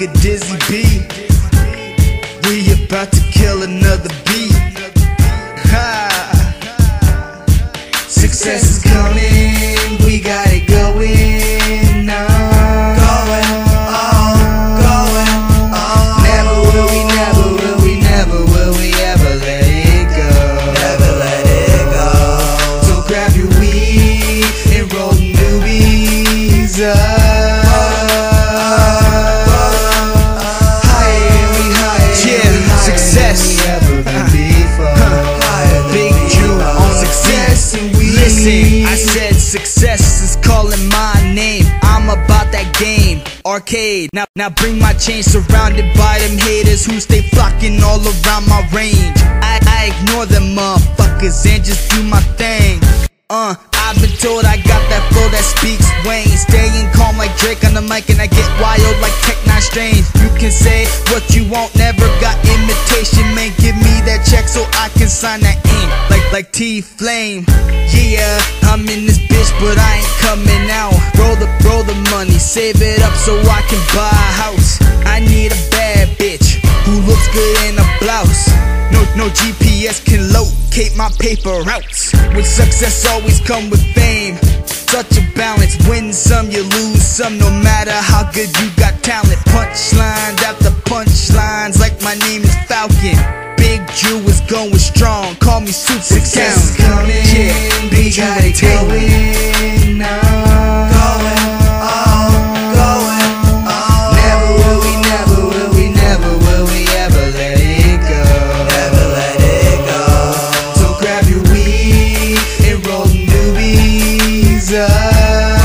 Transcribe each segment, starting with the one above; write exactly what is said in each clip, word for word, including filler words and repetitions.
nigga Dizzy B. We about to kill another beat. Ha! Success is coming, we got it going on. Going on, going on. Never will we, never will we, never will we ever let it go. Never let it go. So grab your weed and roll the newbies up. Listen, I said success is calling my name. I'm about that game, arcade. Now, now bring my chain, surrounded by them haters who stay flocking all around my range. I, I ignore them motherfuckers and just do my thing. Uh, I've been told I got that flow that speaks Wayne. Staying calm like Drake on the mic, and I get wild like Tech Nine Strange. You can say what you want, never got imitation, man. Give me that check so I can sign that ink, like like T-Flame. Yeah, I'm in this bitch, but I ain't coming out. Roll the roll the money, save it up so I can buy a house. I need a bad bitch who looks good in a blouse. No, no G P S can locate my paper routes. With success always come with fame. Such a balance, win some, you lose some. No matter how good you got talent. Punchlines after punchlines, like my name is Falcon. Big Drew is going strong, call me Super Success is coming, yeah, we got it going on. Going on, going on. Never will we, never will we, never will we ever let it go. Never let it go. So grab your weed and roll the newbies up.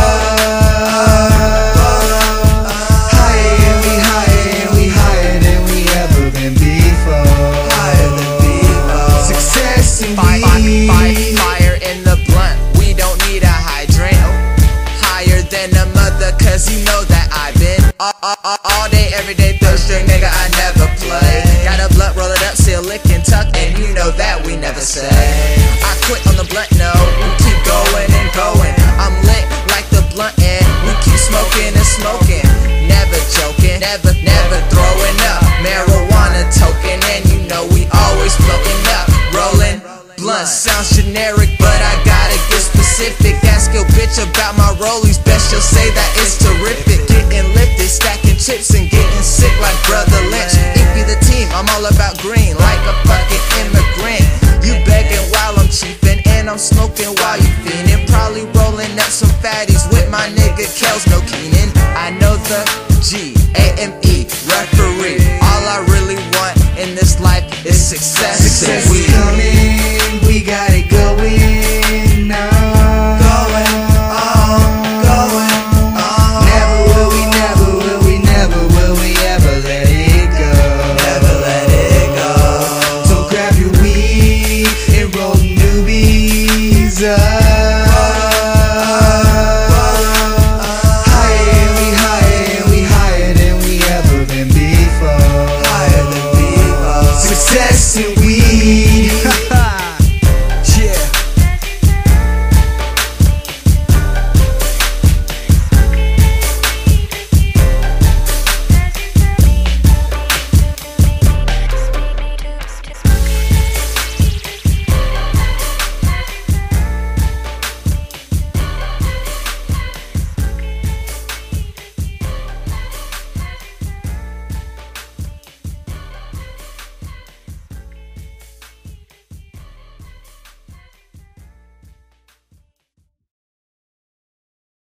Higher and we higher and we higher than we ever been before. Higher than before. Success and Fire, we fire, fire in the blunt. We don't need a hydrant. Higher than a mother, cause you know that I've been all, all, all, all day, every day, third string, nigga, I never play. Got a blunt, roll it up, seal, lick and tuck, and you know that we never say. I quit on the blunt, no, we keep going and going. I'm lit like the blunt, and we keep smoking and smoking. Never joking, never, never throwing up. Marijuana token, and you know we always floating up. Rolling blunt sounds generic, but I gotta get specific. Ask your bitch about my rollies, best she'll say that it's terrific. Getting lifted, stacking chips and getting sick like Brother Lynch. If you the team, I'm all about green, like a fucking immigrant. You begging while I'm chiefin', and I'm smoking while you fiendin'. Probably rolling up some fatties with my nigga Kels, no Keenan. I know the G A M E referee. All I really want in this life is success. Success. We